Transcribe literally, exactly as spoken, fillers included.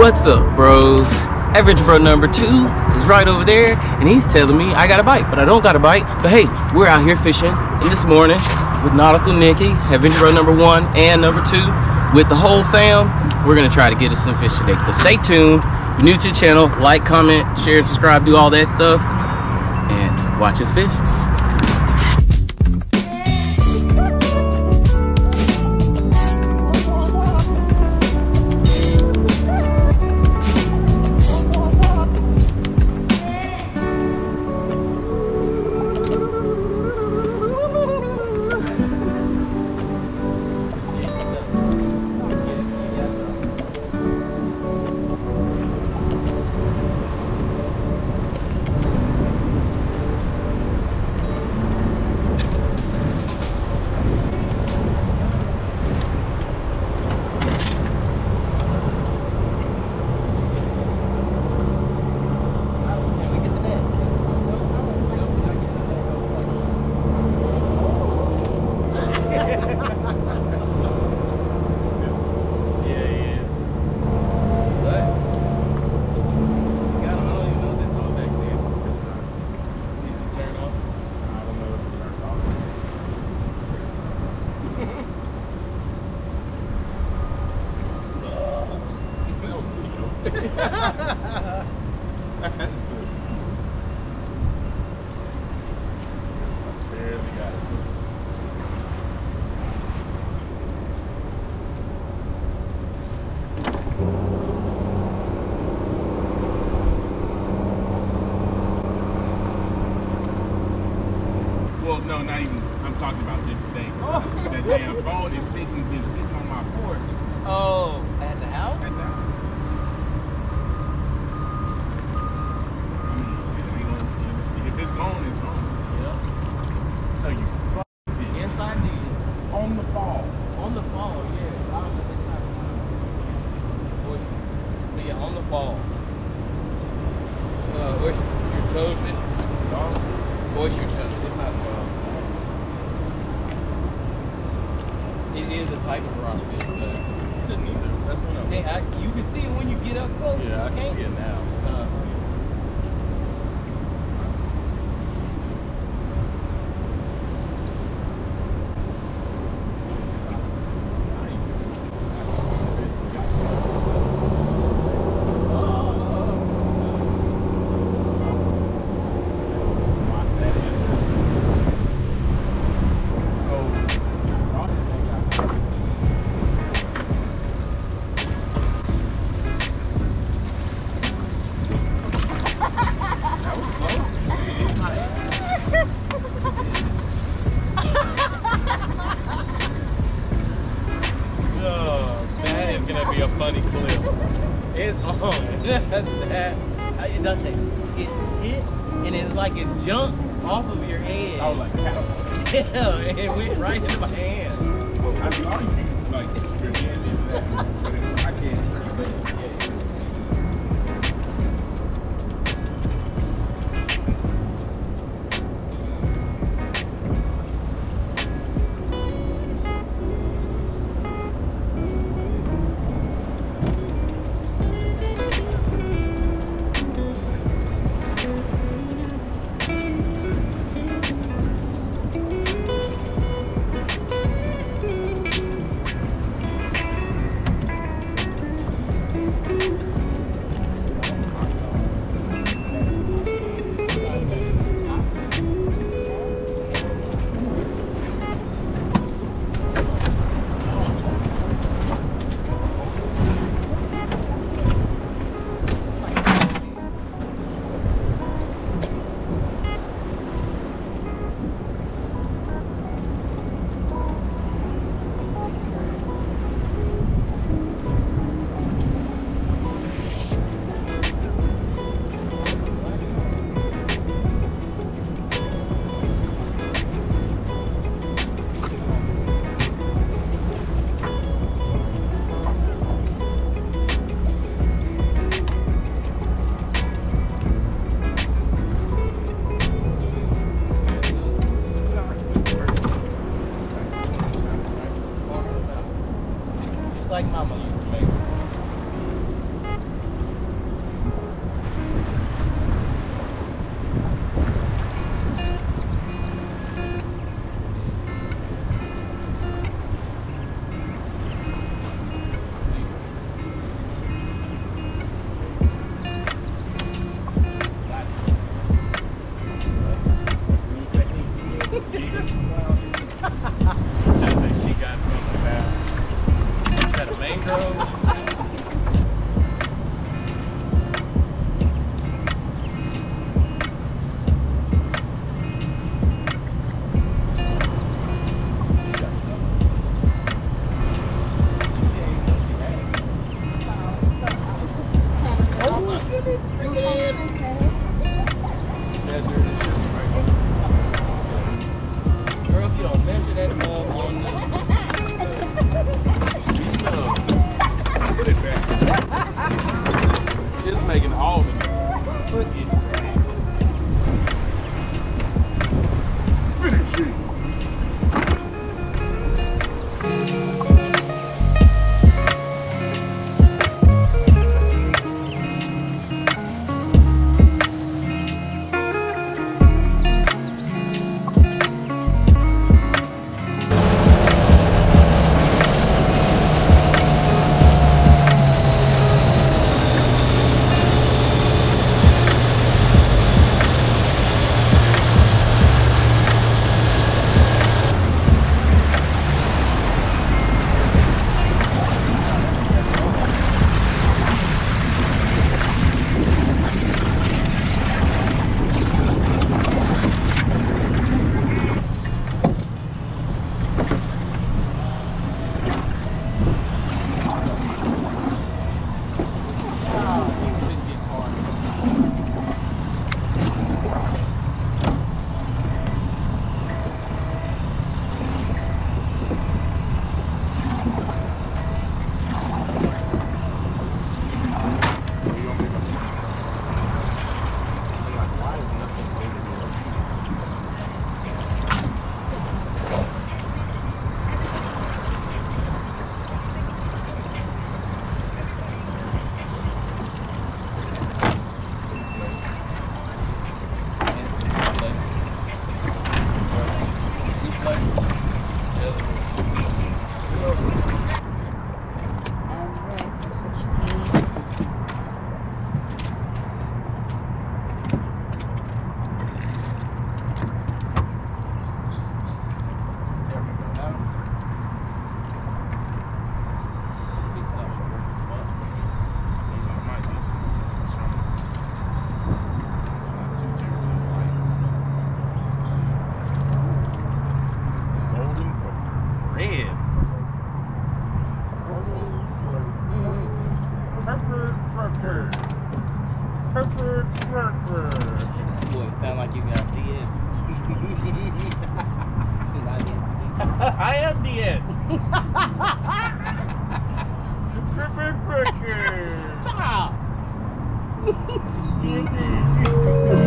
What's up, bros? Adventure Bro number two is right over there, and he's telling me I got a bite, but I don't got a bite. But hey, we're out here fishing in this morning with Nautical Nicky, Adventure Bro number one and number two, with the whole fam. We're gonna try to get us some fish today, so stay tuned. If you're new to the channel, like, comment, share, and subscribe, do all that stuff, and watch us fish. Well, no, not even. I'm talking about this thing. Oh. That damn phone is sitting, is sitting on my porch. Oh, at the house? At the house. I mean, shit, ain't gonna, if it's gone, it's gone. Yeah. So you fuck it. Yes, I did. On the fall. On the fall, yeah. I was just not but yeah, on the fall. Uh, where's your, your toadfish? Dog. Where's your toad? It's not fall. It is a type of rock fish, but Couldn't either. That's what I'm. hey, I, you can see it when you get up close. Yeah, I You can can't. see it now. Uh, It's gonna be a funny clip. It's on. that, it doesn't. It hit and it's like it jumped off of your head. I was like, catapult. Yeah, and it went right into my hand. I saw you like your hand is that. I can't. But yeah. put that uh, on the... Put it back. It's making all the put it back. Finish it. Boy, it sound like you got D S. I am D S. Stop.